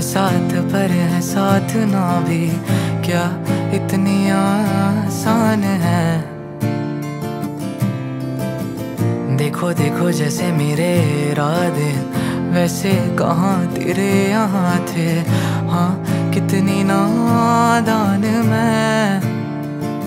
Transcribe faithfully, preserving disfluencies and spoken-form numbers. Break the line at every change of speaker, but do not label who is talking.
साथ पर है साथ ना भी क्या इतनी आसान है। देखो देखो जैसे मेरे इरादे वैसे कहाँ तेरे यहाँ थे। हाँ कितनी नादान मैं।